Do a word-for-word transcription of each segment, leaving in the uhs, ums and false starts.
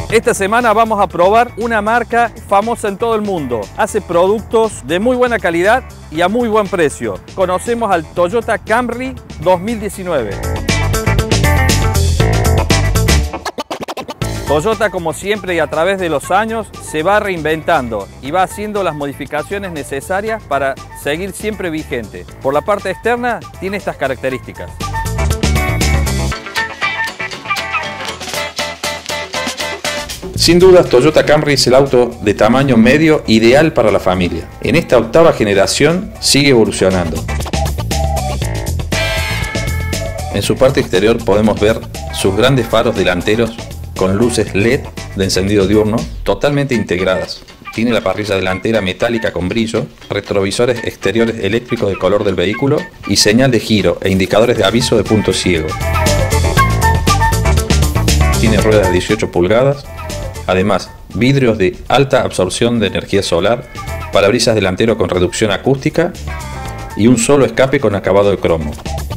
Esta semana vamos a probar una marca famosa en todo el mundo. Hace productos de muy buena calidad y a muy buen precio. Conocemos al Toyota Camry dos mil diecinueve. Toyota, como siempre y a través de los años, se va reinventando y va haciendo las modificaciones necesarias para seguir siempre vigente. Por la parte externa tiene estas características. Sin dudas, Toyota Camry es el auto de tamaño medio ideal para la familia. En esta octava generación sigue evolucionando. En su parte exterior podemos ver sus grandes faros delanteros con luces L E D de encendido diurno totalmente integradas. Tiene la parrilla delantera metálica con brillo, retrovisores exteriores eléctricos de color del vehículo y señal de giro e indicadores de aviso de punto ciego. Tiene ruedas de dieciocho pulgadas. Además, vidrios de alta absorción de energía solar, parabrisas delantero con reducción acústica y un solo escape con acabado de cromo.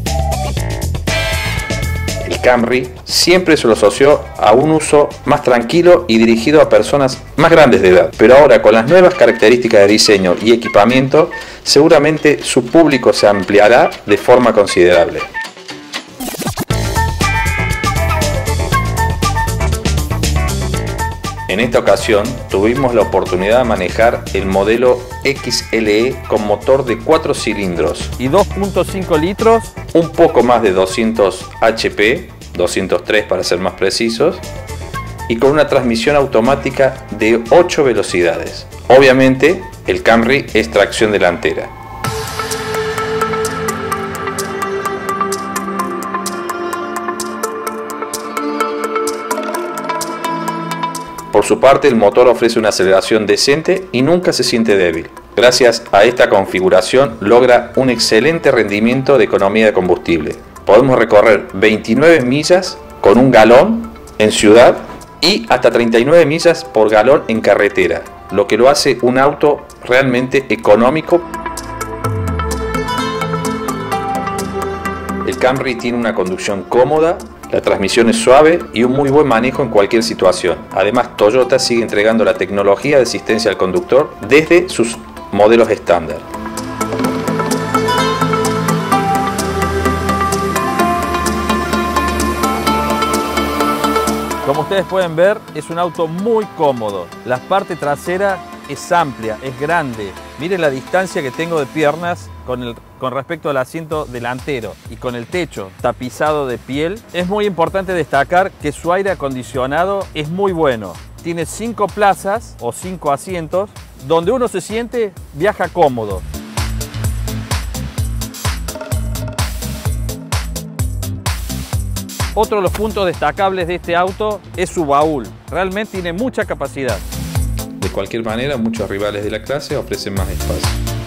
El Camry siempre se lo asoció a un uso más tranquilo y dirigido a personas más grandes de edad, pero ahora con las nuevas características de diseño y equipamiento, seguramente su público se ampliará de forma considerable. En esta ocasión tuvimos la oportunidad de manejar el modelo X L E con motor de cuatro cilindros Y dos punto cinco litros, un poco más de doscientos H P, doscientos tres para ser más precisos, y con una transmisión automática de ocho velocidades. Obviamente el Camry es tracción delantera. Por su parte, el motor ofrece una aceleración decente y nunca se siente débil. Gracias a esta configuración logra un excelente rendimiento de economía de combustible. Podemos recorrer veintinueve millas con un galón en ciudad y hasta treinta y nueve millas por galón en carretera, lo que lo hace un auto realmente económico. El Camry tiene una conducción cómoda, la transmisión es suave y un muy buen manejo en cualquier situación. Además, Toyota sigue entregando la tecnología de asistencia al conductor desde sus modelos estándar. como ustedes pueden ver, es un auto muy cómodo. La parte trasera es amplia, es grande. Miren la distancia que tengo de piernas con, el, con respecto al asiento delantero y con el techo tapizado de piel. Es muy importante destacar que su aire acondicionado es muy bueno. Tiene cinco plazas o cinco asientos donde uno se siente, viaja cómodo. Otro de los puntos destacables de este auto es su baúl. Realmente tiene mucha capacidad. De cualquier manera, muchos rivales de la clase ofrecen más espacio.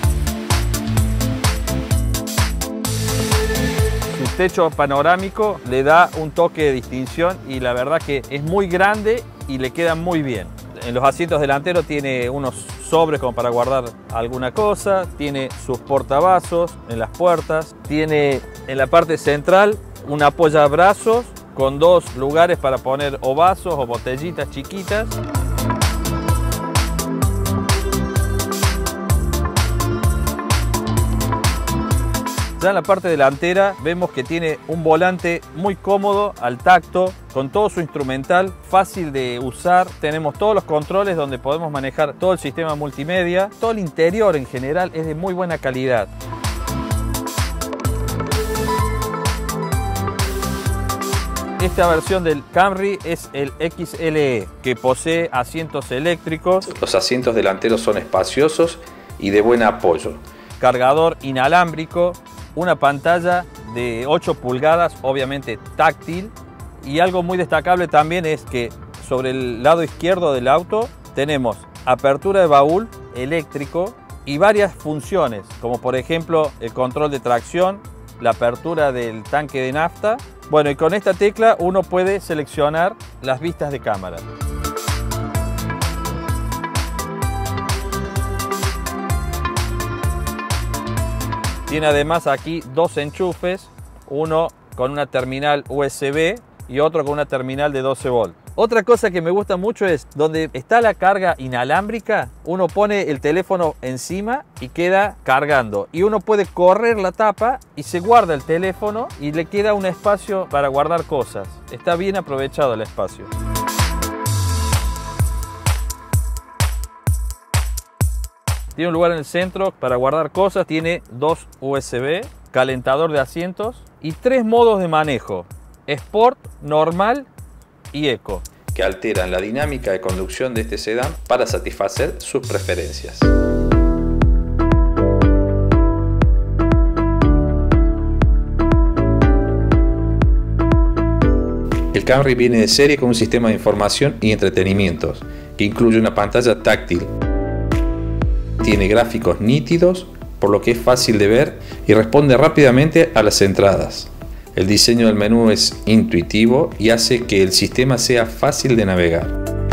Su techo panorámico le da un toque de distinción y la verdad que es muy grande y le queda muy bien. En los asientos delanteros tiene unos sobres como para guardar alguna cosa, tiene sus portavasos en las puertas, tiene en la parte central un apoyabrazos con dos lugares para poner o vasos o botellitas chiquitas. Ya en la parte delantera vemos que tiene un volante muy cómodo al tacto, con todo su instrumental, fácil de usar. Tenemos todos los controles donde podemos manejar todo el sistema multimedia. Todo el interior en general es de muy buena calidad. Esta versión del Camry es el X L E, que posee asientos eléctricos. Los asientos delanteros son espaciosos y de buen apoyo. Cargador inalámbrico, una pantalla de ocho pulgadas, obviamente táctil. Y algo muy destacable también es que sobre el lado izquierdo del auto tenemos apertura de baúl eléctrico y varias funciones, como por ejemplo el control de tracción, la apertura del tanque de nafta. Bueno, y con esta tecla uno puede seleccionar las vistas de cámara. Tiene además aquí dos enchufes, uno con una terminal U S B y otro con una terminal de doce volts. Otra cosa que me gusta mucho es donde está la carga inalámbrica, uno pone el teléfono encima y queda cargando. Y uno puede correr la tapa y se guarda el teléfono y le queda un espacio para guardar cosas. Está bien aprovechado el espacio. Tiene un lugar en el centro para guardar cosas, tiene dos U S B, calentador de asientos y tres modos de manejo: Sport, Normal y Eco, que alteran la dinámica de conducción de este sedán para satisfacer sus preferencias. El Camry viene de serie con un sistema de información y entretenimientos que incluye una pantalla táctil. Tiene gráficos nítidos, por lo que es fácil de ver y responde rápidamente a las entradas. El diseño del menú es intuitivo y hace que el sistema sea fácil de navegar.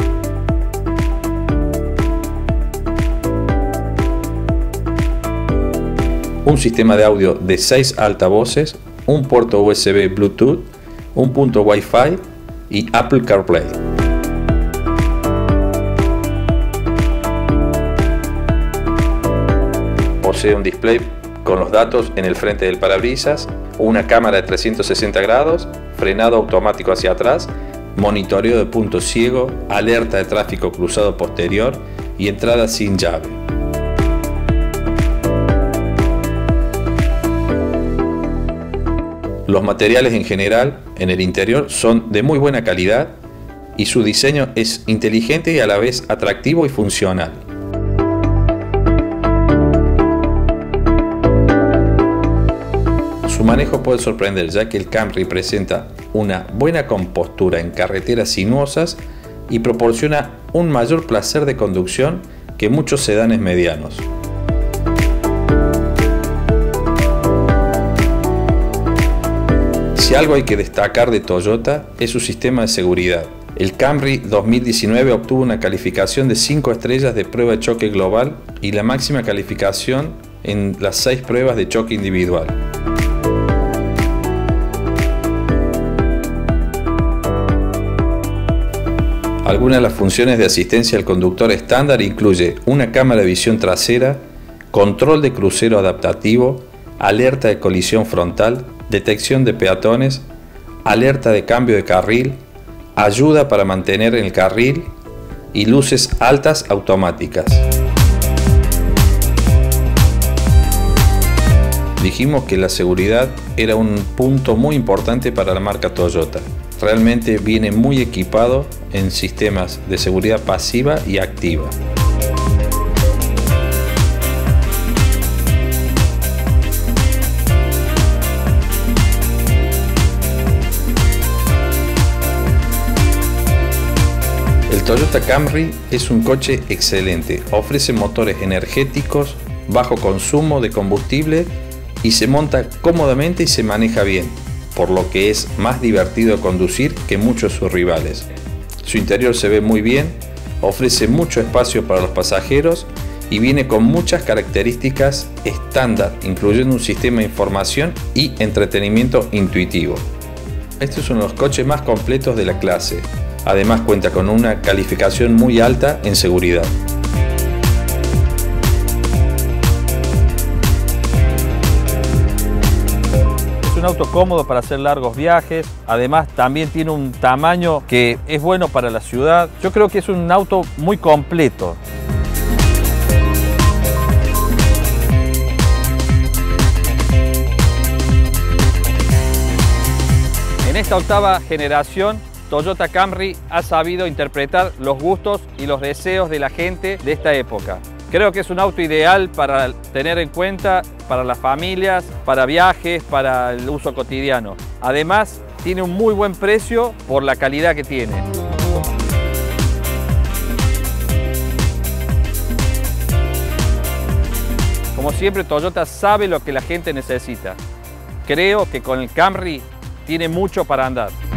Un sistema de audio de seis altavoces, un puerto U S B Bluetooth, un punto Wi-Fi y Apple CarPlay. Posee un display con los datos en el frente del parabrisas, una cámara de trescientos sesenta grados, frenado automático hacia atrás, monitoreo de punto ciego, alerta de tráfico cruzado posterior y entrada sin llave. Los materiales en general en el interior son de muy buena calidad y su diseño es inteligente y a la vez atractivo y funcional. Su manejo puede sorprender, ya que el Camry presenta una buena compostura en carreteras sinuosas y proporciona un mayor placer de conducción que muchos sedanes medianos. Si algo hay que destacar de Toyota es su sistema de seguridad. El Camry dos mil diecinueve obtuvo una calificación de cinco estrellas de prueba de choque global y la máxima calificación en las seis pruebas de choque individual. Algunas de las funciones de asistencia al conductor estándar incluye una cámara de visión trasera, control de crucero adaptativo, alerta de colisión frontal, detección de peatones, alerta de cambio de carril, ayuda para mantener en el carril y luces altas automáticas. Dijimos que la seguridad era un punto muy importante para la marca Toyota. Realmente viene muy equipado en sistemas de seguridad pasiva y activa. El Toyota Camry es un coche excelente, ofrece motores energéticos, bajo consumo de combustible y se monta cómodamente y se maneja bien, por lo que es más divertido conducir que muchos de sus rivales. Su interior se ve muy bien, ofrece mucho espacio para los pasajeros y viene con muchas características estándar, incluyendo un sistema de información y entretenimiento intuitivo. Este es uno de los coches más completos de la clase. Además cuenta con una calificación muy alta en seguridad. Es un auto cómodo para hacer largos viajes, además también tiene un tamaño que es bueno para la ciudad. Yo creo que es un auto muy completo. En esta octava generación, Toyota Camry ha sabido interpretar los gustos y los deseos de la gente de esta época. Creo que es un auto ideal para tener en cuenta para las familias, para viajes, para el uso cotidiano. Además, tiene un muy buen precio por la calidad que tiene. Como siempre, Toyota sabe lo que la gente necesita. Creo que con el Camry tiene mucho para andar.